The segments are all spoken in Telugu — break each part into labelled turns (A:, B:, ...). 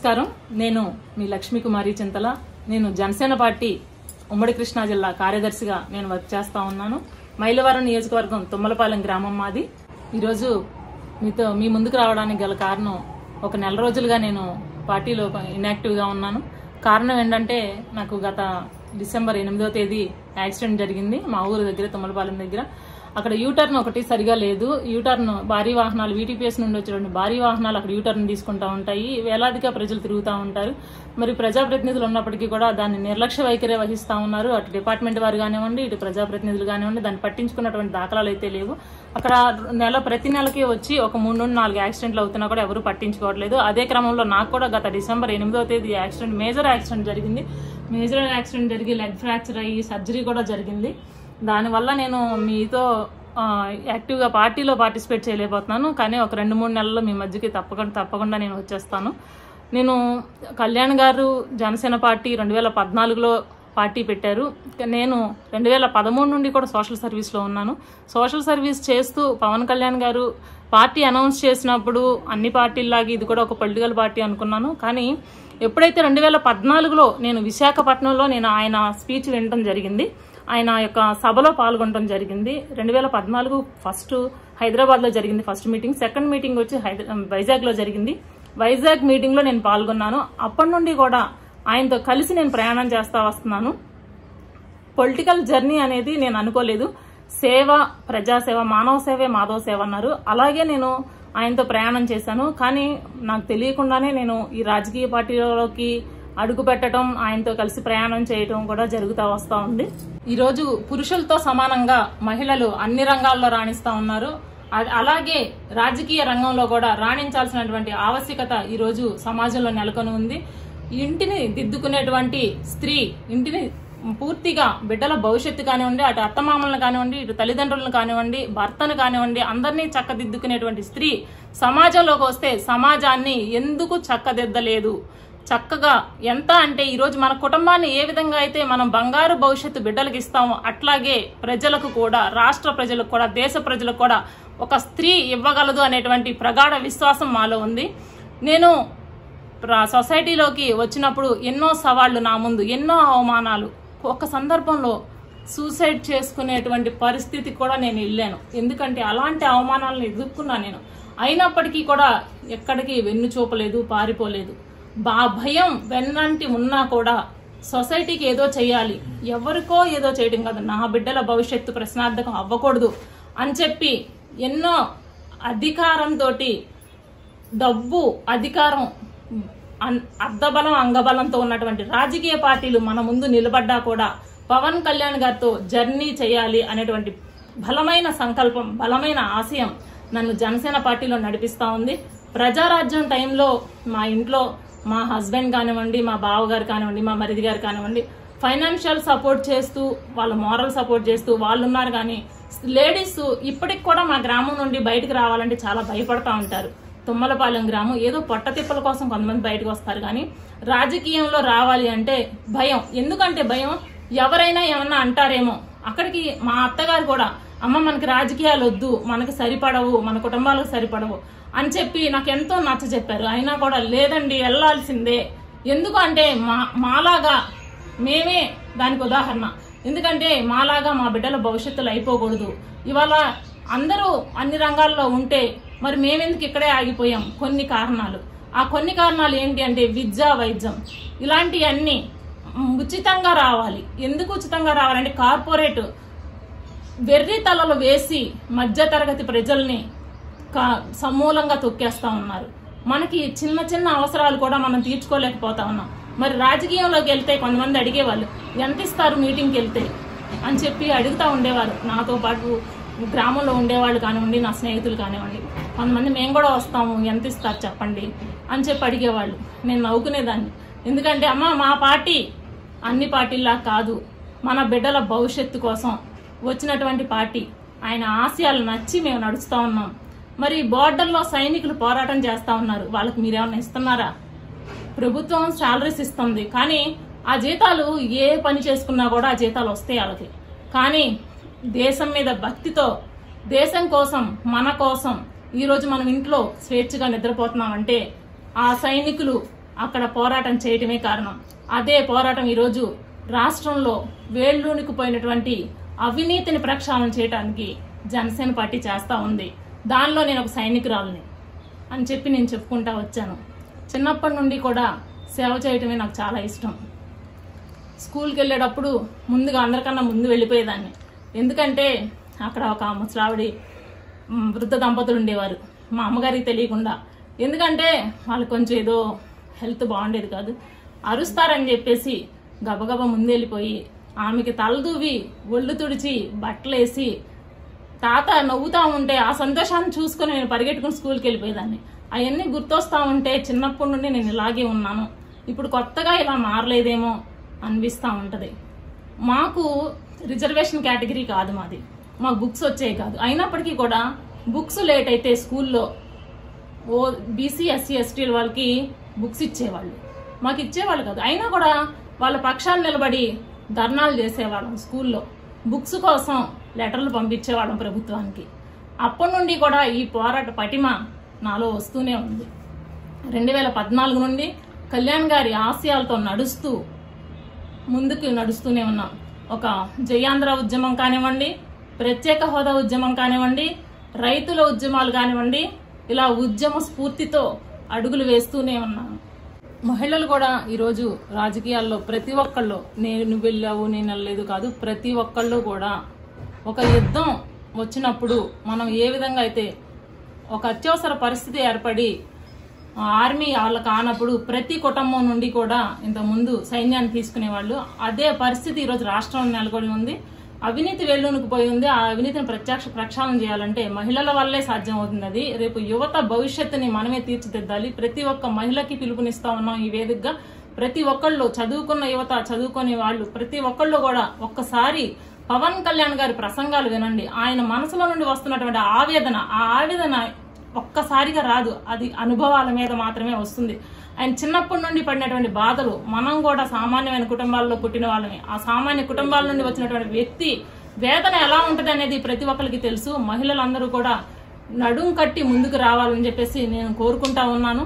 A: నమస్కారం. నేను మీ లక్ష్మీ కుమారి చింతల. నేను జనసేన పార్టీ ఉమ్మడి కృష్ణా జిల్లా కార్యదర్శిగా నేను వర్క్ చేస్తా ఉన్నాను. మైలవరం నియోజకవర్గం తుమ్మలపాలెం గ్రామం మాది. ఈరోజు మీ ముందుకు రావడానికి గల కారణం, ఒక నెల రోజులుగా నేను పార్టీలో ఇన్యాక్టివ్ గా ఉన్నాను. కారణం ఏంటంటే, నాకు గత డిసెంబర్ 8వ తేదీ యాక్సిడెంట్ జరిగింది మా ఊరు దగ్గర, తుమ్మలపాలెం దగ్గర. అక్కడ యూటర్న్ ఒకటి సరిగా లేదు. యూటర్న్ భారీ వాహనాలు, వీటీపీఎస్ నుండి వచ్చినటువంటి భారీ వాహనాలు అక్కడ యూటర్న్ తీసుకుంటా ఉంటాయి. వేలాదిగా ప్రజలు తిరుగుతూ ఉంటారు. మరి ప్రజాప్రతినిధులు ఉన్నప్పటికీ కూడా దాన్ని నిర్లక్ష్య వైఖరి వహిస్తా ఉన్నారు. అటు డిపార్ట్మెంట్ వారు కానివ్వండి, ఇటు ప్రజాప్రతినిధులు కానివ్వండి, దాన్ని పట్టించుకున్నటువంటి దాఖలాలు అయితే లేవు. అక్కడ ప్రతి నెలకి వచ్చి ఒక 3 నుండి 4 యాక్సిడెంట్లు అవుతున్నా కూడా ఎవరు పట్టించుకోవట్లేదు. అదే క్రమంలో నాకు కూడా గత డిసెంబర్ 8వ తేదీ మేజర్ యాక్సిడెంట్ జరిగింది. మేజర్ యాక్సిడెంట్ జరిగి లెగ్ ఫ్రాక్చర్ అయ్యి సర్జరీ కూడా జరిగింది. దానివల్ల నేను మీతో యాక్టివ్ గా పార్టీలో పార్టిసిపేట్ చేయలేకపోతున్నాను. కానీ ఒక 2-3 నెలల్లో మీ మధ్యకి తప్పకుండా నేను వచ్చేస్తాను. నేను కళ్యాణ్ గారు జనసేన పార్టీ 2014లో పార్టీ పెట్టారు. నేను 2013 నుండి కూడా సోషల్ సర్వీస్ లో ఉన్నాను. సోషల్ సర్వీస్ చేస్తూ పవన్ కళ్యాణ్ గారు పార్టీ అనౌన్స్ చేసినప్పుడు అన్ని పార్టీల్లాగా ఇది కూడా ఒక పొలిటికల్ పార్టీ అనుకున్నాను. కానీ ఎప్పుడైతే 2014లో నేను విశాఖపట్నంలో ఆయన స్పీచ్ వినడం జరిగింది, ఆయన యొక్క సభలో పాల్గొనడం జరిగింది. 2014 ఫస్ట్ హైదరాబాద్ లో జరిగింది ఫస్ట్ మీటింగ్. సెకండ్ మీటింగ్ వచ్చి వైజాగ్ లో జరిగింది. వైజాగ్ మీటింగ్ లో నేను పాల్గొన్నాను. అప్పటి నుండి కూడా ఆయనతో కలిసి నేను ప్రయాణం చేస్తా వస్తున్నాను. పొలిటికల్ జర్నీ అనేది నేను అనుకోలేదు. సేవ, ప్రజాసేవ, మానవ సేవే మాధవ సేవ అన్నారు. అలాగే నేను ఆయనతో ప్రయాణం చేశాను. కానీ నాకు తెలియకుండానే నేను ఈ రాజకీయ పార్టీలోకి అడుగు పెట్టడం, ఆయనతో కలిసి ప్రయాణం చేయడం కూడా జరుగుతూ వస్తా ఉంది. ఈరోజు పురుషులతో సమానంగా మహిళలు అన్ని రంగాల్లో రాణిస్తా ఉన్నారు. అలాగే రాజకీయ రంగంలో కూడా రాణించాల్సినటువంటి ఆవశ్యకత ఈరోజు సమాజంలో నెలకొని ఉంది. ఇంటిని దిద్దుకునేటువంటి స్త్రీ, ఇంటిని పూర్తిగా బిడ్డల భవిష్యత్తు కానివ్వండి, అటు అత్తమామలను కానివ్వండి, ఇటు తల్లిదండ్రులను కానివ్వండి, భర్తను కానివ్వండి, అందరినీ చక్కదిద్దుకునేటువంటి స్త్రీ సమాజంలోకి వస్తే సమాజాన్ని ఎందుకు చక్కదిద్దలేదు? చక్కగా ఎంత అంటే, ఈరోజు మన కుటుంబాన్ని ఏ విధంగా అయితే మనం బంగారు భవిష్యత్తు బిడ్డలకు ఇస్తామో, అట్లాగే ప్రజలకు కూడా, రాష్ట్ర ప్రజలకు కూడా, దేశ ప్రజలకు కూడా ఒక స్త్రీ ఇవ్వగలదు అనేటువంటి ప్రగాఢ విశ్వాసం మాలో ఉంది. నేను సొసైటీలోకి వచ్చినప్పుడు ఎన్నో సవాళ్లు నా ముందు, ఎన్నో అవమానాలు. ఒక సందర్భంలో సూసైడ్ చేసుకునేటువంటి పరిస్థితి కూడా నేను వెళ్ళాను. ఎందుకంటే అలాంటి అవమానాలను ఎదుర్కొన్నా నేను. అయినప్పటికీ కూడా ఎక్కడికి వెన్ను చూపలేదు, పారిపోలేదు. భయం వెన్నంటి ఉన్నా కూడా సొసైటీకి ఏదో చేయాలి, ఎవరికో ఏదో చేయడం కాదు, నా బిడ్డల భవిష్యత్తు ప్రశ్నార్థకం అవ్వకూడదు అని చెప్పి ఎన్నో అధికారంతో, డబ్బు, అధికారం, అర్ధబలం, అంగబలంతో ఉన్నటువంటి రాజకీయ పార్టీలు మన ముందు నిలబడ్డా కూడా పవన్ కళ్యాణ్ గారితో జర్నీ చేయాలి అనేటువంటి బలమైన సంకల్పం, బలమైన ఆశయం నన్ను జనసేన పార్టీలో నడిపిస్తా ఉంది. ప్రజారాజ్యం టైంలో మా ఇంట్లో మా హస్బెండ్ కానివ్వండి, మా బావగారు కానివ్వండి, మా మరిది గారు కానివ్వండి, ఫైనాన్షియల్ సపోర్ట్ చేస్తూ, వాళ్ళ మోరల్ సపోర్ట్ చేస్తూ వాళ్ళు ఉన్నారు. కానీ లేడీస్ ఇప్పటికి కూడా మా గ్రామం నుండి బయటకు రావాలంటే చాలా భయపడతా ఉంటారు. తుమ్మలపాలెం గ్రామం ఏదో పొట్టతిప్పల కోసం కొంతమంది బయటకు వస్తారు, కానీ రాజకీయంలో రావాలి అంటే భయం. ఎందుకంటే భయం, ఎవరైనా ఏమన్నా అంటారేమో. అక్కడికి మా అత్తగారు కూడా, అమ్మ మనకి రాజకీయాలు వద్దు, మనకి సరిపడవు, మన కుటుంబాలకు సరిపడవు అని చెప్పి నాకు ఎంతో నచ్చ చెప్పారు. అయినా కూడా లేదండి, వెళ్లాల్సిందే. ఎందుకు అంటే మాలాగా మేమే దానికి ఉదాహరణ. ఎందుకంటే మాలాగా మా బిడ్డల భవిష్యత్తులో అయిపోకూడదు. ఇవాళ అందరూ అన్ని రంగాల్లో ఉంటే మరి మేమెందుకు ఇక్కడే ఆగిపోయాం? కొన్ని కారణాలు. ఆ కొన్ని కారణాలు ఏంటి అంటే, విద్య, వైద్యం, ఇలాంటివన్నీ ఉచితంగా రావాలి. ఎందుకు ఉచితంగా రావాలంటే, కార్పొరేట్ వెర్రి తలలు వేసి మధ్య తరగతి ప్రజల్ని సమూలంగా తొక్కేస్తా ఉన్నారు. మనకి చిన్న చిన్న అవసరాలు కూడా మనం తీర్చుకోలేకపోతా ఉన్నాం. మరి రాజకీయంలోకి వెళ్తే కొంతమంది అడిగేవాళ్ళు, ఎంత ఇస్తారు మీటింగ్కి వెళ్తే అని చెప్పి అడుగుతా ఉండేవారు. నాతో పాటు గ్రామంలో ఉండేవాళ్ళు కానివ్వండి, నా స్నేహితులు కానివ్వండి, కొంతమంది మేము కూడా వస్తాము, ఎంత ఇస్తారు చెప్పండి అని చెప్పి అడిగేవాళ్ళు. నేను నవ్వుకునేదాన్ని. ఎందుకంటే అమ్మ, మా పార్టీ అన్ని పార్టీల్లా కాదు, మన బిడ్డల భవిష్యత్తు కోసం వచ్చినటువంటి పార్టీ. ఆయన ఆశయాలు నచ్చి మేము నడుస్తా ఉన్నాం. మరి బోర్డర్లో సైనికులు పోరాటం చేస్తా ఉన్నారు, వాళ్ళకి మీరేమన్నా ఇస్తున్నారా? ప్రభుత్వం శాలరీస్ ఇస్తుంది, కానీ ఆ జీతాలు ఏ పని చేసుకున్నా కూడా ఆ జీతాలు వస్తాయి వాళ్ళకి. కానీ దేశం మీద భక్తితో, దేశం కోసం, మన కోసం ఈరోజు మనం ఇంట్లో స్వేచ్ఛగా నిద్రపోతున్నామంటే ఆ సైనికులు, అక్కడ పోరాటం చేయటమే కారణం. అదే పోరాటం ఈరోజు రాష్ట్రంలో వేళ్ళూనికిపోయినటువంటి అవినీతిని ప్రక్షాళన చేయడానికి జనసేన పార్టీ చేస్తా ఉంది. దానిలో నేను ఒక సైనికురాలని అని చెప్పి నేను చెప్పుకుంటా వచ్చాను. చిన్నప్పటి నుండి కూడా సేవ చేయటమే నాకు చాలా ఇష్టం. స్కూల్కి వెళ్ళేటప్పుడు ముందుగా అందరికన్నా ముందు వెళ్ళిపోయేదాన్ని. ఎందుకంటే అక్కడ ఒక ముసలావిడి వృద్ధ దంపతులు ఉండేవారు, మా అమ్మగారికి తెలియకుండా. ఎందుకంటే వాళ్ళు కొంచెం ఏదో హెల్త్ బాగుండేది కాదు. అరుస్తారని చెప్పేసి గబగబా ముందు వెళ్ళిపోయి ఆమెకి తలదూవి ఒళ్ళు తుడిచి బట్టలేసి తాత నవ్వుతా ఉంటే ఆ సంతోషాన్ని చూసుకుని నేను పరిగెట్టుకుని స్కూల్కి వెళ్ళిపోయేదాన్ని. అవన్నీ గుర్తొస్తా ఉంటే చిన్నప్పటి నుండి నేను ఇలాగే ఉన్నాను. ఇప్పుడు కొత్తగా ఇలా మారలేదేమో అనిపిస్తూ ఉంటుంది. మాకు రిజర్వేషన్ కేటగిరీ కాదు మాది, మాకు బుక్స్ వచ్చాయి కాదు. అయినప్పటికీ కూడా బుక్స్ లేట్ అయితే స్కూల్లో బీసీ ఎస్సీ ఎస్టీల వాళ్ళకి బుక్స్ ఇచ్చేవాళ్ళు, మాకు ఇచ్చేవాళ్ళు కాదు. అయినా కూడా వాళ్ళ పక్షాన్ని నిలబడి ధర్నాలు చేసేవాళ్ళం. స్కూల్లో బుక్స్ కోసం లెటర్లు పంపించేవాళ్ళం ప్రభుత్వానికి. అప్పటి నుండి కూడా ఈ పోరాట పటిమ నాలో వస్తూనే ఉంది. 2014 నుండి కళ్యాణ్ గారి ఆశయాలతో నడుస్తూ ముందుకు నడుస్తూనే ఉన్నాం. ఒక జయాంధ్ర ఉద్యమం కానివ్వండి, ప్రత్యేక హోదా ఉద్యమం కానివ్వండి, రైతుల ఉద్యమాలు కానివ్వండి, ఇలా ఉద్యమ స్ఫూర్తితో అడుగులు వేస్తూనే ఉన్నాను. మహిళలు కూడా ఈరోజు రాజకీయాల్లో ప్రతి ఒక్కళ్ళు, నేను వెళ్ళావు నేను వెళ్ళలేదు కాదు, ప్రతి ఒక్కళ్ళు కూడా ఒక యుద్ధం వచ్చినప్పుడు మనం ఏ విధంగా అయితే ఒక అత్యవసర పరిస్థితి ఏర్పడి ఆర్మీ వాళ్ళ కానప్పుడు ప్రతి కుటుంబం నుండి కూడా ఇంతకుముందు సైన్యాన్ని తీసుకునేవాళ్ళు, అదే పరిస్థితి ఈరోజు రాష్ట్రంలో నెలకొని ఉంది. అవినీతి వెళ్లూనికి పోయి ఉంది. ఆ అవినీతిని ప్రక్షాళన చేయాలంటే మహిళల వల్లే సాధ్యం అవుతుంది. అది రేపు యువత భవిష్యత్తుని మనమే తీర్చిదిద్దాలి. ప్రతి ఒక్క మహిళకి పిలుపునిస్తా ఉన్నాం ఈ వేదికగా. ప్రతి ఒక్కళ్ళు, చదువుకున్న యువత, చదువుకునే వాళ్ళు ప్రతి ఒక్కళ్ళు కూడా ఒక్కసారి పవన్ కళ్యాణ్ గారి ప్రసంగాలు వినండి. ఆయన మనసులో నుండి వస్తున్నటువంటి ఆ ఆవేదన ఒక్కసారిగా రాదు, అది అనుభవాల మీద మాత్రమే వస్తుంది. ఆయన చిన్నప్పటి నుండి పడినటువంటి బాధలు, మనం కూడా సామాన్యమైన కుటుంబాల్లో పుట్టిన వాళ్ళని, ఆ సామాన్య కుటుంబాల నుండి వచ్చినటువంటి వ్యక్తి వేదన ఎలా ఉంటది అనేది ప్రతి ఒక్కరికి తెలుసు. మహిళలందరూ కూడా నడుం కట్టి ముందుకు రావాలని చెప్పేసి నేను కోరుకుంటా ఉన్నాను.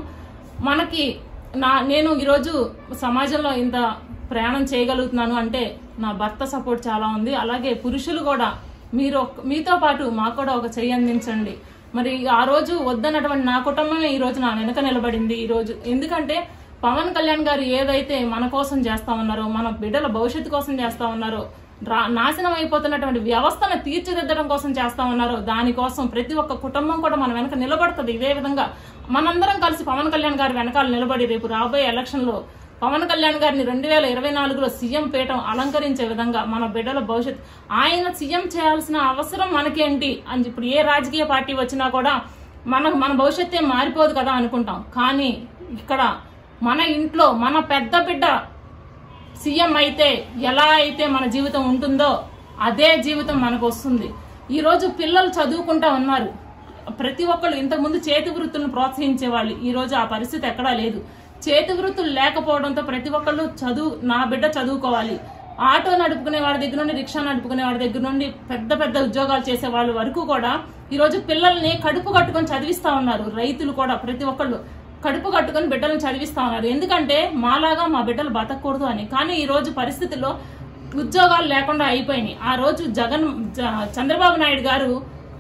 A: నేను ఈరోజు సమాజంలో ఇంత ప్రయాణం చేయగలుగుతున్నాను అంటే నా భర్త సపోర్ట్ చాలా ఉంది. అలాగే పురుషులు కూడా మీతో పాటు మాకు కూడా ఒక చెయ్యి అందించండి. మరి ఆ రోజు వద్దన్నటువంటి నా కుటుంబమే ఈ రోజు నా వెనక నిలబడింది. ఈ రోజు ఎందుకంటే పవన్ కళ్యాణ్ గారు ఏదైతే మన కోసం చేస్తా ఉన్నారో, మన బిడ్డల భవిష్యత్తు కోసం చేస్తా ఉన్నారో, నాశనం అయిపోతున్నటువంటి వ్యవస్థను తీర్చిదిద్దడం కోసం చేస్తా ఉన్నారో, దానికోసం ప్రతి ఒక్క కుటుంబం కూడా మన వెనక నిలబడుతుంది. ఇదే విధంగా మనందరం కలిసి పవన్ కళ్యాణ్ గారి వెనకాల నిలబడి రేపు రాబోయే ఎలక్షన్ లో పవన్ కళ్యాణ్ గారిని 2024లో సీఎం పీఠం అలంకరించే విధంగా మన బిడ్డల భవిష్యత్తు, ఆయన సీఎం చేయాల్సిన అవసరం మనకేంటి అని ఇప్పుడు ఏ రాజకీయ పార్టీ వచ్చినా కూడా మన భవిష్యత్తే మారిపోదు కదా అనుకుంటాం. కానీ ఇక్కడ మన ఇంట్లో మన పెద్ద బిడ్డ సీఎం అయితే ఎలా అయితే మన జీవితం ఉంటుందో అదే జీవితం మనకు వస్తుంది. ఈ రోజు పిల్లలు చదువుకుంటా ఉన్నారు. ప్రతి ఒక్కళ్ళు ఇంతకుముందు చేతి వృత్తులను ప్రోత్సహించేవాళ్ళు, ఈ రోజు ఆ పరిస్థితి ఎక్కడా లేదు. చేతి వృత్తులు లేకపోవడంతో ప్రతి ఒక్కళ్ళు నా బిడ్డ చదువుకోవాలి. ఆటో నడుపుకునే వాడి దగ్గర నుండి, రిక్షా నడుపుకునే వాడి దగ్గర నుండి పెద్ద పెద్ద ఉద్యోగాలు చేసే వాళ్ళ వరకు కూడా ఈ రోజు పిల్లల్ని కడుపు కట్టుకొని చదివిస్తా ఉన్నారు. రైతులు కూడా ప్రతి ఒక్కళ్ళు కడుపు కట్టుకొని బిడ్డలను చదివిస్తా ఉన్నారు. ఎందుకంటే మాలాగా మా బిడ్డలు బతకూడదు అని. కానీ ఈ రోజు పరిస్థితుల్లో ఉద్యోగాలు లేకుండా అయిపోయినాయి. ఆ రోజు చంద్రబాబు నాయుడు గారు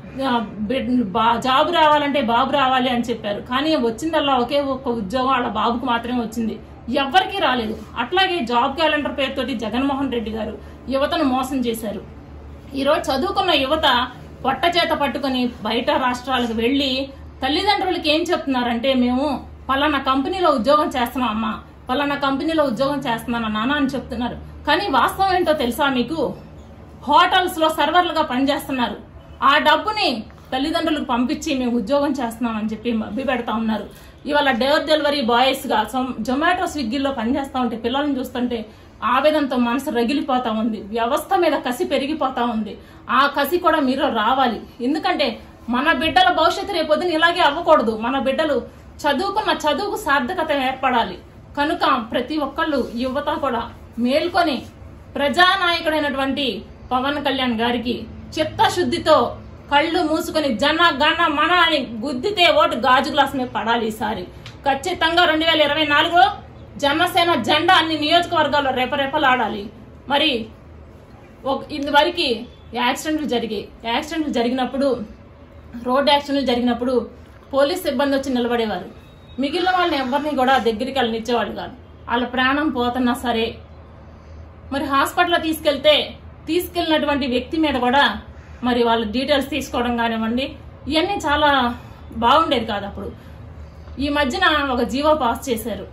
A: జాబ్ రావాలంటే బాబు రావాలి అని చెప్పారు. కానీ వచ్చిందల్లా ఒకే ఒక్క ఉద్యోగం వాళ్ళ బాబుకు మాత్రమే వచ్చింది, ఎవ్వరికీ రాలేదు. అట్లాగే జాబ్ క్యాలెండర్ పేరుతోటి జగన్మోహన్ రెడ్డి గారు యువతను మోసం చేశారు. ఈరోజు చదువుకున్న యువత పొట్ట చేత పట్టుకుని బయట రాష్ట్రాలకు వెళ్లి తల్లిదండ్రులకి ఏం చెప్తున్నారంటే, మేము పలానా కంపెనీలో ఉద్యోగం చేస్తున్నాం అమ్మా, పలానా కంపెనీలో ఉద్యోగం చేస్తున్నాను నాన్న అని చెప్తున్నారు. కానీ వాస్తవం ఏంటో తెలుసా మీకు? హోటల్స్ లో సర్వర్లుగా పనిచేస్తున్నారు. ఆ డబ్బుని తల్లిదండ్రులకు పంపించి మేము ఉద్యోగం చేస్తున్నామని చెప్పి మభ్య పెడతా ఉన్నారు. ఇవాళ డోర్ డెలివరీ బాయ్స్ గా జొమాటో స్విగ్గీలో పనిచేస్తా ఉంటే పిల్లల్ని చూస్తుంటే ఆవేదనతో మనసు రగిలిపోతా ఉంది. వ్యవస్థ మీద కసి పెరిగిపోతా ఉంది. ఆ కసి కూడా మీరు రావాలి. ఎందుకంటే మన బిడ్డల భవిష్యత్తు రేపొద్దున ఇలాగే అవ్వకూడదు. మన బిడ్డలు చదువుకున్న చదువుకు సార్థకత ఏర్పడాలి. కనుక ప్రతి ఒక్కళ్ళు యువత కూడా మేల్కొని ప్రజానాయకుడైనటువంటి పవన్ కళ్యాణ్ గారికి చిత్తశుద్ధితో కళ్ళు మూసుకొని జన గణ మన అని గుద్దితే ఓటు గాజు గ్లాస్ మీద పడాలి. ఈసారి ఖచ్చితంగా 2024 జనసేన జెండా అన్ని నియోజకవర్గాల్లో రెపరెపలాడాలి. మరి ఇంతవరకు యాక్సిడెంట్లు జరిగినప్పుడు రోడ్ యాక్సిడెంట్లు జరిగినప్పుడు పోలీస్ సిబ్బంది వచ్చి నిలబడేవారు. మిగిలిన వాళ్ళని ఎవరిని కూడా దగ్గరికి వెళ్ళనిచ్చేవాళ్ళు కాదు. వాళ్ళ ప్రాణం పోతున్నా సరే మరి హాస్పిటల్లో తీసుకెళ్ళినటువంటి వ్యక్తి మీద కూడా మరి వాళ్ళ డీటెయిల్స్ తీసుకోవడం కానివ్వండి, ఇవన్నీ చాలా బాగుండేది కాదు. అప్పుడు ఈ మధ్యన ఒక జీవో పాస్ చేశారు.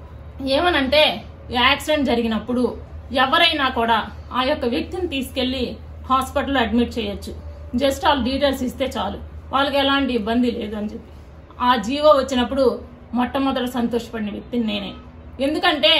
A: ఏమనంటే యాక్సిడెంట్ జరిగినప్పుడు ఎవరైనా కూడా ఆ యొక్క వ్యక్తిని తీసుకెళ్లి హాస్పిటల్లో అడ్మిట్ చేయొచ్చు. జస్ట్ వాళ్ళ డీటెయిల్స్ ఇస్తే చాలు, వాళ్ళకి ఎలాంటి ఇబ్బంది లేదు అని చెప్పి ఆ జీవో వచ్చినప్పుడు మొట్టమొదటి సంతోషపడిన వ్యక్తిని నేనే. ఎందుకంటే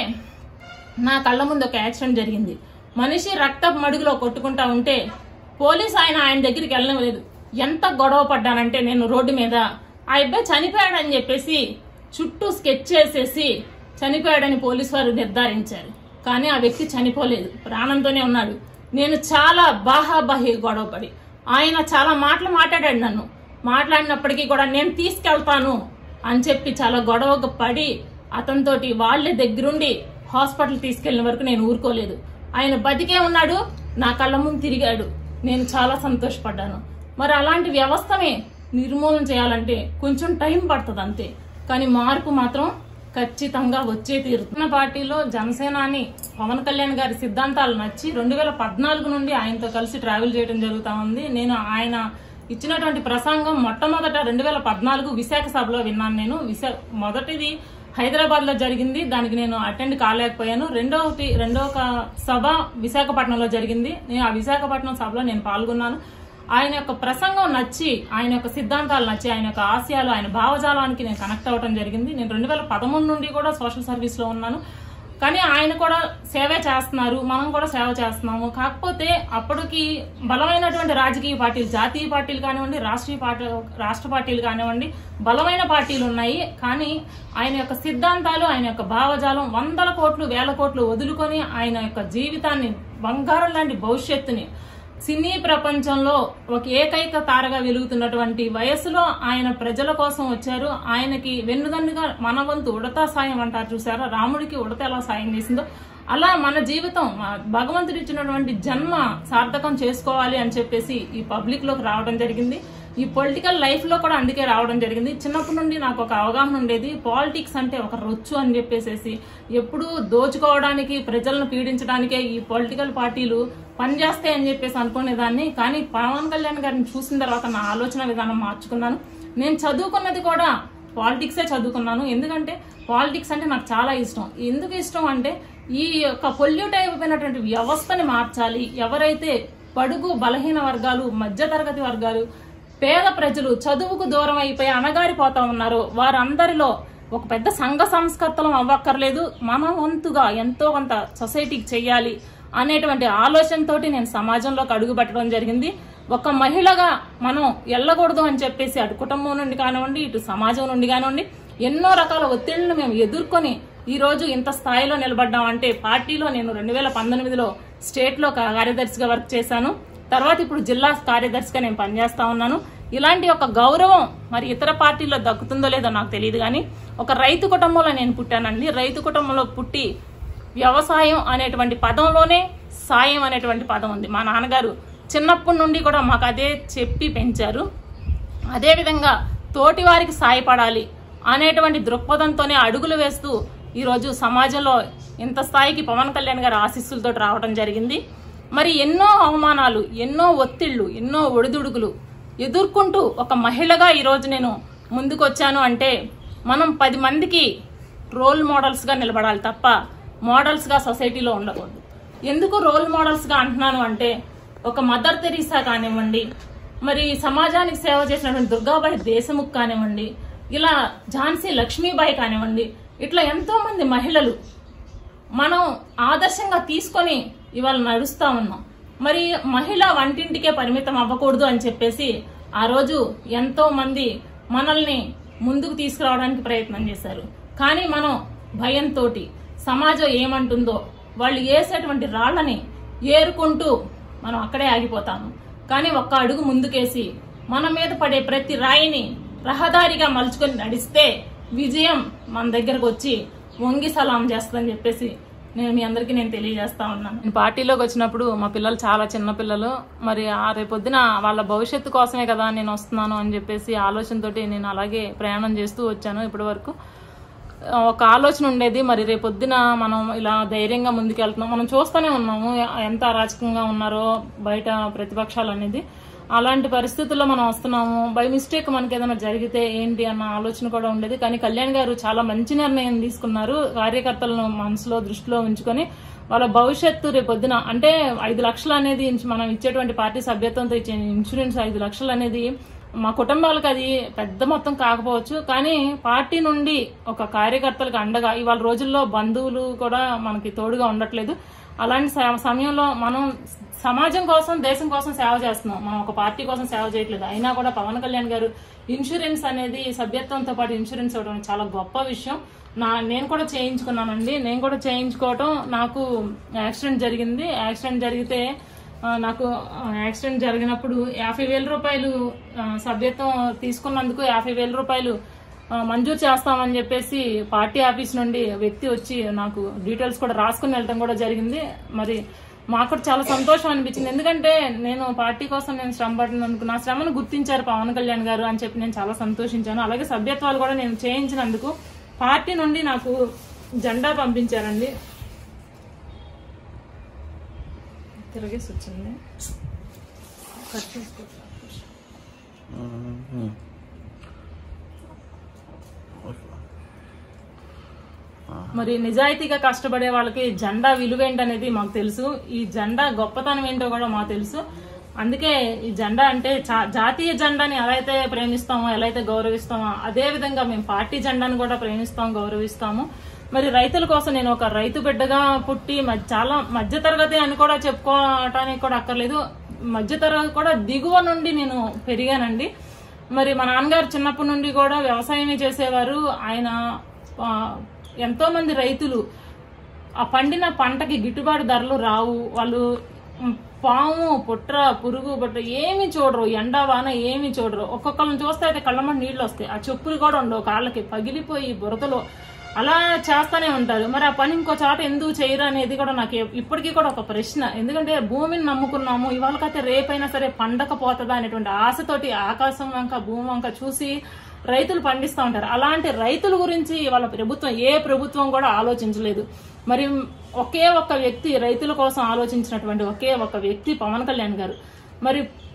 A: నా కళ్ళ ముందు ఒక యాక్సిడెంట్ జరిగింది. మనిషి రక్తపు మడుగులో కొట్టుకుంటా ఉంటే పోలీస్ ఆయన దగ్గరికి వెళ్ళలేదు. ఎంత గొడవ పడ్డానంటే నేను రోడ్డు మీద ఆ అబ్బాయి చనిపోయాడని చెప్పేసి చుట్టూ స్కెచ్ చేసేసి చనిపోయాడని పోలీసు వారు నిర్ధారించారు. కానీ ఆ వ్యక్తి చనిపోలేదు, ప్రాణంతోనే ఉన్నాడు. నేను చాలా బాహాబాహి గొడవపడి ఆయన చాలా మాటలు మాట్లాడాడు. నన్ను మాట్లాడినప్పటికీ కూడా నేను తీసుకెళ్తాను అని చెప్పి చాలా గొడవకు పడి అతనితోటి వాళ్లే దగ్గరుండి హాస్పిటల్ తీసుకెళ్లిన వరకు నేను ఊరుకోలేదు. ఆయన బతికే ఉన్నాడు, నా కళ్ళ ముందు తిరిగాడు. నేను చాలా సంతోషపడ్డాను. మరి అలాంటి వ్యవస్థని నిర్మూలన చేయాలంటే కొంచెం టైం పడుతుంది అంతే, కానీ మార్పు మాత్రం ఖచ్చితంగా వచ్చే తీరుతున్న. పార్టీలో జనసేనాని పవన్ కళ్యాణ్ గారి సిద్ధాంతాలు నచ్చి 2014 నుండి ఆయనతో కలిసి ట్రావెల్ చేయడం జరుగుతా ఉంది. నేను ఆయన ఇచ్చినటువంటి ప్రసంగం మొట్టమొదట 2014 విశాఖ సభలో విన్నాను. నేను మొదటిది హైదరాబాద్ లో జరిగింది, దానికి నేను అటెండ్ కాలేకపోయాను. రెండవ సభ విశాఖపట్నంలో జరిగింది. నేను ఆ విశాఖపట్నం సభలో నేను పాల్గొన్నాను. ఆయన యొక్క ప్రసంగం నచ్చి, ఆయన యొక్క సిద్ధాంతాలు నచ్చి, ఆయన యొక్క ఆశయాలు, ఆయన భావజాలానికి నేను కనెక్ట్ అవ్వడం జరిగింది. నేను 2013 నుండి కూడా సోషల్ సర్వీస్ లో ఉన్నాను. కానీ ఆయన కూడా సేవ చేస్తున్నారు, మనం కూడా సేవ చేస్తున్నాము. కాకపోతే అప్పటికి బలమైనటువంటి రాజకీయ పార్టీలు, జాతీయ పార్టీలు కానివ్వండి, రాష్ట్ర పార్టీలు కానివ్వండి, బలమైన పార్టీలు ఉన్నాయి. కానీ ఆయన యొక్క సిద్ధాంతాలు, ఆయన యొక్క భావజాలం 100 కోట్లు 1000 కోట్లు వదులుకొని ఆయన యొక్క జీవితాన్ని, బంగారం లాంటి భవిష్యత్తుని, సినీ ప్రపంచంలో ఒక ఏకైక తారగా వెలుగుతున్నటువంటి వయసులో ఆయన ప్రజల కోసం వచ్చారు. ఆయనకి వెన్నుదన్నుగా మన వంతు ఉడతా సాయం అంటారు చూసారా, రాముడికి ఉడత ఎలా సాయం చేసిందో అలా మన జీవితం, భగవంతుడు ఇచ్చినటువంటి జన్మ సార్థకం చేసుకోవాలి అని చెప్పేసి ఈ పబ్లిక్ లోకి రావడం జరిగింది. ఈ పొలిటికల్ లైఫ్ లో కూడా అందుకే రావడం జరిగింది. చిన్నప్పటి నుండి నాకు ఒక అవగాహన ఉండేది, పాలిటిక్స్ అంటే ఒక రొచ్చు అని చెప్పేసి, ఎప్పుడూ దోచుకోవడానికి, ప్రజలను పీడించడానికే ఈ పొలిటికల్ పార్టీలు పనిచేస్తాయి అని చెప్పేసి అనుకునేదాన్ని. కానీ పవన్ కళ్యాణ్ గారిని చూసిన తర్వాత నా ఆలోచన విధానం మార్చుకున్నాను. నేను చదువుకున్నది కూడా పాలిటిక్సే చదువుకున్నాను. ఎందుకంటే పాలిటిక్స్ అంటే నాకు చాలా ఇష్టం. ఎందుకు ఇష్టం అంటే ఈ యొక్క పొల్యూట్ అయిపోయినటువంటి వ్యవస్థని మార్చాలి. ఎవరైతే బడుగు బలహీన వర్గాలు, మధ్యతరగతి వర్గాలు, పేద ప్రజలు చదువుకు దూరం అయిపోయి అణగారిపోతా ఉన్నారో వారందరిలో ఒక పెద్ద సంఘ సంస్కర్తలం అవ్వక్కర్లేదు, మన వంతుగా ఎంతో కొంత సొసైటీకి చెయ్యాలి అనేటువంటి ఆలోచనతోటి నేను సమాజంలోకి అడుగు పెట్టడం జరిగింది. ఒక మహిళగా మనం వెళ్ళకూడదు అని చెప్పేసి అటు కుటుంబం నుండి కానివ్వండి, ఇటు సమాజం నుండి కానివ్వండి, ఎన్నో రకాల ఒత్తిళ్లను మేము ఎదుర్కొని ఈ రోజు ఇంత స్థాయిలో నిలబడ్డామంటే పార్టీలో నేను 2019లో స్టేట్ లో కార్యదర్శిగా వర్క్ చేశాను. తర్వాత ఇప్పుడు జిల్లా కార్యదర్శిగా నేను పనిచేస్తా ఉన్నాను. ఇలాంటి ఒక గౌరవం మరి ఇతర పార్టీల్లో దక్కుతుందో లేదో నాకు తెలియదు, కానీ ఒక రైతు కుటుంబంలో నేను పుట్టానండి. రైతు కుటుంబంలో పుట్టి వ్యవసాయం అనేటువంటి పదంలోనే సాయం అనేటువంటి పదం ఉంది. మా నాన్నగారు చిన్నప్పటి నుండి కూడా మాకు అదే చెప్పి పెంచారు. అదేవిధంగా తోటి వారికి సాయపడాలి అనేటువంటి దృక్పథంతోనే అడుగులు వేస్తూ ఈరోజు సమాజంలో ఇంత స్థాయికి పవన్ కళ్యాణ్ గారి ఆశీస్సులతో రావడం జరిగింది. మరి ఎన్నో అవమానాలు, ఎన్నో ఒత్తిళ్లు, ఎన్నో ఒడిదుడుకులు ఎదుర్కొంటూ ఒక మహిళగా ఈరోజు నేను ముందుకు వచ్చాను అంటే మనం 10 మందికి రోల్ మోడల్స్ గా నిలబడాలి తప్ప మోడల్స్ గా సొసైటీలో ఉండకూడదు. ఎందుకు రోల్ మోడల్స్ గా అంటున్నాను అంటే ఒక మదర్ తెరీసా కానివ్వండి, మరి సమాజానికి సేవ చేసినటువంటి దుర్గాబాయి దేశముఖ్ కానివ్వండి, ఇలా ఝాన్సీ లక్ష్మీబాయి కానివ్వండి, ఇట్లా ఎంతో మంది మహిళలు మనం ఆదర్శంగా తీసుకొని ఇవాళ నడుస్తా ఉన్నాం. మరి మహిళ వంటింటికే పరిమితం అవ్వకూడదు అని చెప్పేసి ఆ రోజు ఎంతో మంది మనల్ని ముందుకు తీసుకురావడానికి ప్రయత్నం చేశారు. కానీ మనం భయంతో సమాజం ఏమంటుందో వాళ్ళు వేసేటువంటి రాళ్లని ఏరుకుంటూ మనం అక్కడే ఆగిపోతాము. కానీ ఒక్క అడుగు ముందుకేసి మన మీద పడే ప్రతి రాయిని రహదారిగా మలుచుకొని నడిస్తే విజయం మన దగ్గరకు వచ్చి వంగి సలాం చేస్తుందని చెప్పేసి మీ అందరికీ నేను తెలియజేస్తా ఉన్నాను. నేను పార్టీలోకి వచ్చినప్పుడు మా పిల్లలు చాలా చిన్న పిల్లలు, మరి రేపొద్దున వాళ్ళ భవిష్యత్తు కోసమే కదా నేను వస్తున్నాను అని చెప్పేసి ఆలోచనతోటి నేను అలాగే ప్రయాణం చేస్తూ వచ్చాను. ఇప్పటి వరకు ఒక ఆలోచన ఉండేది, మరి రేపొద్దున మనం ఇలా ధైర్యంగా ముందుకెళ్తున్నాం. మనం చూస్తూనే ఉన్నాము ఎంత అరాచకంగా ఉన్నారో బయట ప్రతిపక్షాలు అనేది. అలాంటి పరిస్థితుల్లో మనం వస్తున్నాము. బై మిస్టేక్ మనకి ఏదైనా జరిగితే ఏంటి అన్న ఆలోచన కూడా ఉండేది. కానీ కళ్యాణ్ గారు చాలా మంచి నిర్ణయం తీసుకున్నారు. కార్యకర్తలను మనసులో దృష్టిలో ఉంచుకొని వాళ్ళ భవిష్యత్తు రేపొద్దున అంటే 5 లక్షలు అనేది మనం ఇచ్చేటువంటి పార్టీ సభ్యత్వంతో ఇచ్చే ఇన్సూరెన్స్ 5 లక్షలు అనేది మా కుటుంబాలకు అది పెద్ద మొత్తం కాకపోవచ్చు, కానీ పార్టీ నుండి ఒక కార్యకర్తలకు అండగా ఇవాళ రోజుల్లో బంధువులు కూడా మనకి తోడుగా ఉండట్లేదు. అలాంటి సమయంలో మనం సమాజం కోసం దేశం కోసం సేవ చేస్తున్నాం, మనం ఒక పార్టీ కోసం సేవ చేయట్లేదు. అయినా కూడా పవన్ కళ్యాణ్ గారు ఇన్సూరెన్స్ అనేది సభ్యత్వంతో పాటు ఇన్సూరెన్స్ ఇవ్వడం చాలా గొప్ప విషయం. నేను కూడా చేయించుకున్నానండి. నేను కూడా చేయించుకోవటం, నాకు యాక్సిడెంట్ జరిగింది. యాక్సిడెంట్ జరిగితే నాకు యాక్సిడెంట్ జరిగినప్పుడు 50,000 రూపాయలు సభ్యత్వం తీసుకున్నందుకు 50,000 రూపాయలు మంజూరు చేస్తామని చెప్పేసి పార్టీ ఆఫీస్ నుండి వ్యక్తి వచ్చి నాకు డీటెయిల్స్ కూడా రాసుకుని వెళ్ళడం కూడా జరిగింది. మరి మాకు కూడా చాలా సంతోషం అనిపించింది. ఎందుకంటే నేను పార్టీ కోసం నేను శ్రమ పడినందుకు నా శ్రమను గుర్తించారు పవన్ కళ్యాణ్ గారు అని చెప్పి నేను చాలా సంతోషించాను. అలాగే సభ్యత్వాలు కూడా నేను చేయించినందుకు పార్టీ నుండి నాకు జెండా పంపించారండి. తిరగేసి వచ్చింది. మరి నిజాయితీగా కష్టపడే వాళ్ళకి జెండా విలువేంటనేది మాకు తెలుసు. ఈ జెండా గొప్పతనం ఏంటో కూడా మాకు తెలుసు. అందుకే ఈ జెండా అంటే జాతీయ జెండాని ఎలా అయితే ప్రేమిస్తామో, ఎలా అయితే గౌరవిస్తామో, అదే విధంగా మేము పార్టీ జెండాను కూడా ప్రేమిస్తాం, గౌరవిస్తాము. మరి రైతుల కోసం నేను ఒక రైతు బిడ్డగా పుట్టి చాలా మధ్యతరగతి అని కూడా చెప్పుకోవటానికి కూడా అక్కర్లేదు, మధ్యతరగతి కూడా దిగువ నుండి నేను పెరిగానండి. మరి మా నాన్నగారు చిన్నప్పటి నుండి కూడా వ్యవసాయమే చేసేవారు. ఆయన ఎంతో మంది రైతులు ఆ పండిన పంటకి గిట్టుబాటు ధరలు రావు, వాళ్ళు పాము పుట్ర పురుగు బట్ట ఏమి చూడరు, ఎండ వాన ఏమి చూడరు. ఒక్కొక్కరిని చూస్తే అయితే కళ్ళమ్మ నీళ్లు వస్తాయి, ఆ చెప్పులు కూడా ఉండవు, కాళ్ళకి పగిలిపోయి బురదలో అలా చేస్తానే ఉంటారు. మరి ఆ పని ఇంకో చోట ఎందుకు చేయరు అనేది కూడా నాకు ఇప్పటికీ కూడా ఒక ప్రశ్న. ఎందుకంటే భూమిని నమ్ముకున్నాము, ఇవాళకైతే రేపైనా సరే పండకపోతుందా అనేటువంటి ఆశతోటి ఆకాశం వంక భూమి వంక చూసి రైతులు పండిస్తూ ఉంటారు. అలాంటి రైతుల గురించి వాళ్ళ ప్రభుత్వం ఏ ప్రభుత్వం కూడా ఆలోచించలేదు. మరి ఒకే ఒక్క వ్యక్తి రైతుల కోసం ఆలోచించినటువంటి ఒకే ఒక్క వ్యక్తి పవన్ కళ్యాణ్ గారు. మరి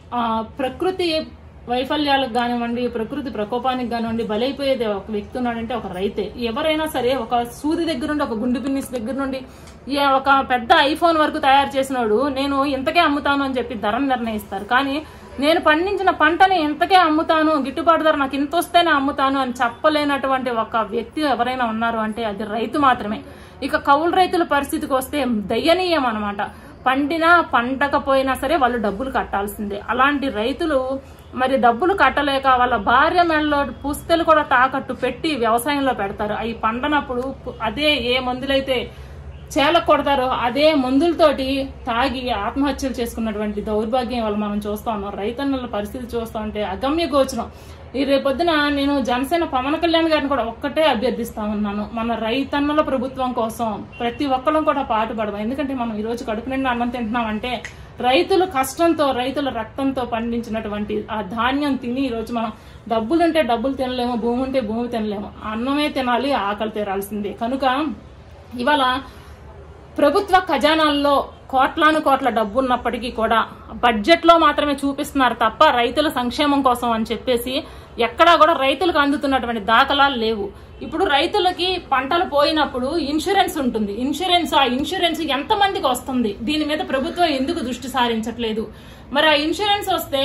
A: ప్రకృతి వైఫల్యాలకు కానివ్వండి, ప్రకృతి ప్రకోపానికి కానివ్వండి బలైపోయేది ఒక వ్యక్తి ఉన్నాడంటే ఒక రైతే. ఎవరైనా సరే ఒక సూది దగ్గర నుండి, ఒక గుండు పిన్నిస్ దగ్గర నుండి ఒక పెద్ద ఐఫోన్ వరకు తయారు చేసినాడు నేను ఇంతకే అమ్ముతాను అని చెప్పి ధరను నిర్ణయిస్తారు. కానీ నేను పండించిన పంటని ఇంతకే అమ్ముతాను, గిట్టుబాటు ధర నాకు ఇంత వస్తేనే అమ్ముతాను అని చెప్పలేనటువంటి ఒక వ్యక్తి ఎవరైనా ఉన్నారు అంటే అది రైతు మాత్రమే. ఇక కౌలు రైతుల పరిస్థితికి వస్తే దయనీయం అనమాట. పండినా పండకపోయినా సరే వాళ్ళు డబ్బులు కట్టాల్సిందే. అలాంటి రైతులు మరి డబ్బులు కట్టలేక వాళ్ళ భార్య మెడలో పుస్తలు కూడా తాకట్టు పెట్టి వ్యవసాయంలో పెడతారు. అవి పండనప్పుడు అదే ఏ మందులైతే చేలకు కొడతారో అదే మందులతోటి తాగి ఆత్మహత్యలు చేసుకున్నటువంటి దౌర్భాగ్యం వాళ్ళు మనం చూస్తా ఉన్నాం. రైతన్నల పరిస్థితి చూస్తా ఉంటే అగమ్య గోచరం. ఈ రేపొద్దున నేను జనసేన పవన్ కళ్యాణ్ గారిని కూడా ఒక్కటే అభ్యర్థిస్తా ఉన్నాను, మన రైతన్నల ప్రభుత్వం కోసం ప్రతి ఒక్కరం కూడా పాటుపడదాం. ఎందుకంటే మనం ఈ రోజు కడుపు నిండా అన్నం తింటున్నామంటే రైతుల కష్టంతో, రైతుల రక్తంతో పండించినటువంటి ఆ ధాన్యం తిని ఈ రోజు మనం డబ్బులుంటే డబ్బులు తినలేము, భూమి ఉంటే భూమి తినలేము, అన్నమే తినాలి, ఆకలి తీరాల్సిందే. కనుక ఇవాళ ప్రభుత్వ ఖజానాల్లో కోట్లాను కోట్ల డబ్బు ఉన్నప్పటికీ కూడా బడ్జెట్ లో మాత్రమే చూపిస్తున్నారు తప్ప రైతుల సంక్షేమం కోసం అని చెప్పేసి ఎక్కడా కూడా రైతులకు అందుతున్నటువంటి దాఖలాలు లేవు. ఇప్పుడు రైతులకి పంటలు పోయినప్పుడు ఇన్సూరెన్స్ ఉంటుంది. ఆ ఇన్సూరెన్స్ ఎంతమందికి వస్తుంది? దీని మీద ప్రభుత్వం ఎందుకు దృష్టి సారించట్లేదు? మరి ఆ ఇన్సూరెన్స్ వస్తే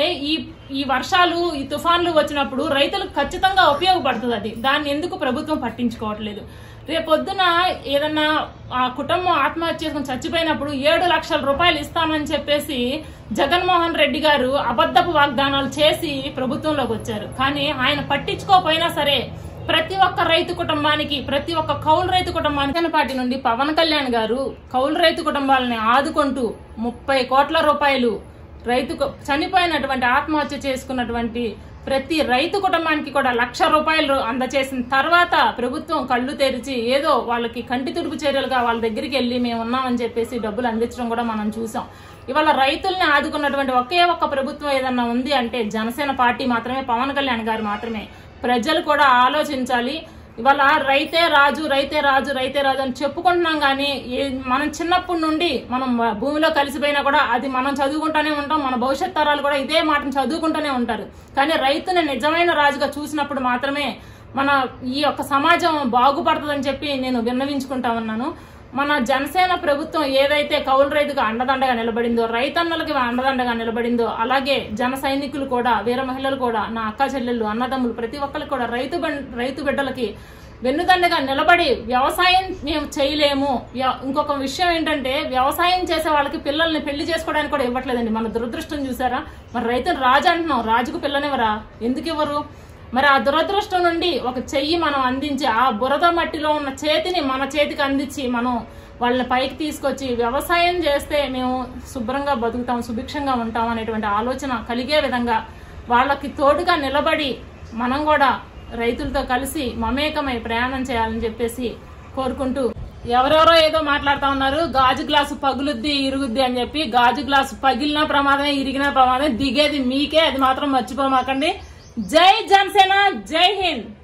A: ఈ వర్షాలు, ఈ తుఫాన్లు వచ్చినప్పుడు రైతులకు ఖచ్చితంగా ఉపయోగపడుతుంది. అది దాన్ని ఎందుకు ప్రభుత్వం పట్టించుకోవట్లేదు? రేపొద్దున ఏదన్నా ఆ కుటుంబం ఆత్మహత్య చేసుకుని చచ్చిపోయినప్పుడు 7 లక్షల రూపాయలు ఇస్తామని చెప్పేసి జగన్మోహన్ రెడ్డి గారు అబద్ధపు వాగ్దానాలు చేసి ప్రభుత్వంలోకి వచ్చారు. కానీ ఆయన పట్టించుకోకపోయినా సరే ప్రతి ఒక్క రైతు కుటుంబానికి, ప్రతి ఒక్క కౌలు రైతు కుటుంబానికి పార్టీ నుండి పవన్ కళ్యాణ్ గారు కౌలు రైతు కుటుంబాలని ఆదుకుంటూ 30 కోట్ల రూపాయలు రైతు చనిపోయినటువంటి ఆత్మహత్య చేసుకున్నటువంటి ప్రతి రైతు కుటుంబానికి కూడా 1,00,000 రూపాయలు అందజేసిన తర్వాత ప్రభుత్వం కళ్ళు తెరిచి ఏదో వాళ్ళకి కంటి తుడుపు చర్యలుగా వాళ్ళ దగ్గరికి వెళ్లి మేము ఉన్నామని చెప్పేసి డబ్బులు అందించడం కూడా మనం చూసాం. ఇవాళ రైతుల్ని ఆదుకున్నటువంటి ఒకే ఒక్క ప్రభుత్వం ఏదన్నా ఉంది అంటే జనసేన పార్టీ మాత్రమే, పవన్ కళ్యాణ్ గారు మాత్రమే. ప్రజలు కూడా ఆలోచించాలి. ఇవాళ రైతే రాజు రైతే రాజు రైతే రాజు అని చెప్పుకుంటున్నాం కానీ మనం చిన్నప్పటి నుండి మనం భూమిలో కలిసిపోయినా కూడా అది మనం చదువుకుంటూనే ఉంటాం. మన భవిష్యత్ తరాలు కూడా ఇదే మాటను చదువుకుంటూనే ఉంటారు. కానీ రైతుని నిజమైన రాజుగా చూసినప్పుడు మాత్రమే మన ఈ యొక్క సమాజం బాగుపడుతుందని చెప్పి నేను విన్నవించుకుంటా ఉన్నాను. మన జనసేన ప్రభుత్వం ఏదైతే కౌలు రైతుకు అండదండగా నిలబడిందో, రైతన్నలకి అండదండగా నిలబడిందో, అలాగే జన సైనికులు కూడా, వీర మహిళలు కూడా, నా అక్క చెల్లెళ్ళు, అన్నదమ్ములు ప్రతి ఒక్కరికి కూడా రైతు బిడ్డలకి వెన్నుదండగా నిలబడి వ్యవసాయం మేము చేయలేము. ఇంకొక విషయం ఏంటంటే వ్యవసాయం చేసే వాళ్ళకి పిల్లల్ని పెళ్లి చేసుకోవడానికి కూడా ఇవ్వట్లేదండి. మన దురదృష్టం చూసారా? మరి రైతును రాజు అంటున్నాం, రాజుకు పిల్లనివ్వరా? ఎందుకు ఇవ్వరు? మరి ఆ దురదృష్టం నుండి ఒక చెయ్యి మనం అందించి ఆ బురద మట్టిలో ఉన్న చేతిని మన చేతికి అందించి మనం వాళ్ళని పైకి తీసుకొచ్చి వ్యవసాయం చేస్తే మేము శుభ్రంగా బతుకుతాం, సుభిక్షంగా ఉంటాం అనేటువంటి ఆలోచన కలిగే విధంగా వాళ్ళకి తోడుగా నిలబడి మనం కూడా రైతులతో కలిసి మమేకమై ప్రయాణం చేయాలని చెప్పేసి కోరుకుంటూ, ఎవరెవరో ఏదో మాట్లాడుతా ఉన్నారు, గాజు గ్లాసు పగులుద్ది ఇరుగుద్ది అని చెప్పి. గాజు గ్లాసు పగిలినా ప్రమాదమే, ఇరిగినా ప్రమాదమే, దిగేది మీకే, అది మాత్రం మర్చిపోమాకండి. జై జనసేన, జై హింద్.